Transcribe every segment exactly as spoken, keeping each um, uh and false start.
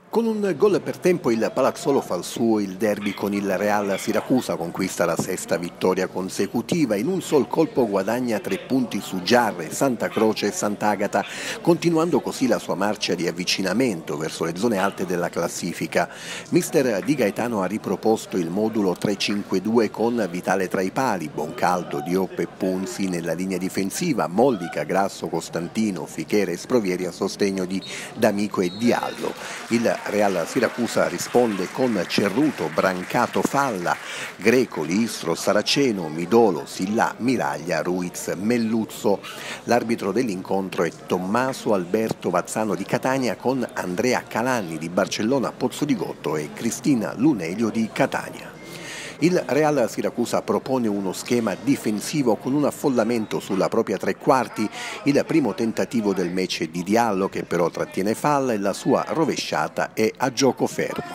Con un gol per tempo il Palazzolo fa il suo il derby con il Real Siracusa, conquista la sesta vittoria consecutiva, in un sol colpo guadagna tre punti su Giarre, Santa Croce e Sant'Agata, continuando così la sua marcia di avvicinamento verso le zone alte della classifica. Mister Di Gaetano ha riproposto il modulo tre cinque due con Vitale tra i pali, Boncaldo, Diop e Punzi nella linea difensiva, Mollica, Grasso, Costantino, Fichera e Sprovieri a sostegno di D'Amico e Diallo. Il Real Siracusa risponde con Cerruto, Brancato, Falla, Greco, Listro, Saraceno, Midolo, Sillà, Miraglia, Ruiz, Melluzzo. L'arbitro dell'incontro è Tommaso Alberto Vazzano di Catania con Andrea Calanni di Barcellona Pozzodigotto e Cristina Lunelio di Catania. Il Real Siracusa propone uno schema difensivo con un affollamento sulla propria tre quarti, il primo tentativo del match è di Diallo che però trattiene Falla e la sua rovesciata è a gioco fermo.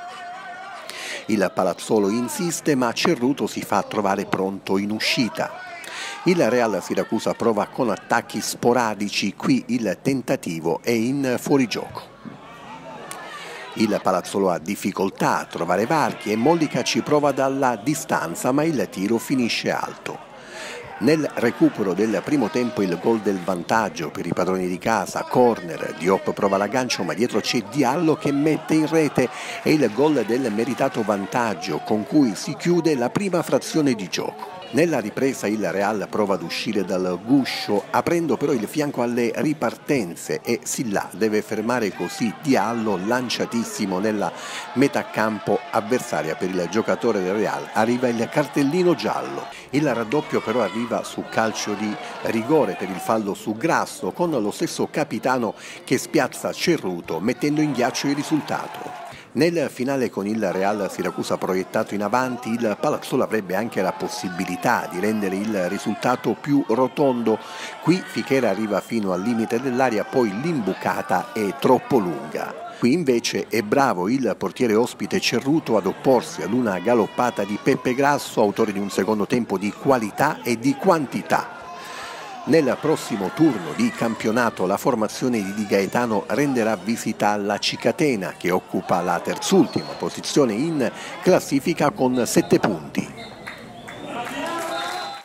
Il Palazzolo insiste ma Cerruto si fa trovare pronto in uscita. Il Real Siracusa prova con attacchi sporadici, qui il tentativo è in fuorigioco. Il Palazzolo ha difficoltà a trovare varchi e Mollica ci prova dalla distanza, ma il tiro finisce alto. Nel recupero del primo tempo il gol del vantaggio per i padroni di casa, corner, Diop prova l'aggancio ma dietro c'è Diallo che mette in rete e il gol del meritato vantaggio con cui si chiude la prima frazione di gioco. Nella ripresa il Real prova ad uscire dal guscio, aprendo però il fianco alle ripartenze e Sillà deve fermare così Diallo lanciatissimo nella metà campo avversaria per il giocatore del Real. Arriva il cartellino giallo. Il raddoppio però arriva su calcio di rigore per il fallo su Grasso, con lo stesso capitano che spiazza Cerruto mettendo in ghiaccio il risultato. Nel finale con il Real Siracusa proiettato in avanti il Palazzolo avrebbe anche la possibilità di rendere il risultato più rotondo. Qui Fichera arriva fino al limite dell'area, poi l'imbucata è troppo lunga. Qui invece è bravo il portiere ospite Cerruto ad opporsi ad una galoppata di Peppe Grasso, autore di un secondo tempo di qualità e di quantità. Nel prossimo turno di campionato la formazione di Di Gaetano renderà visita alla Cicatena che occupa la terzultima posizione in classifica con sette punti.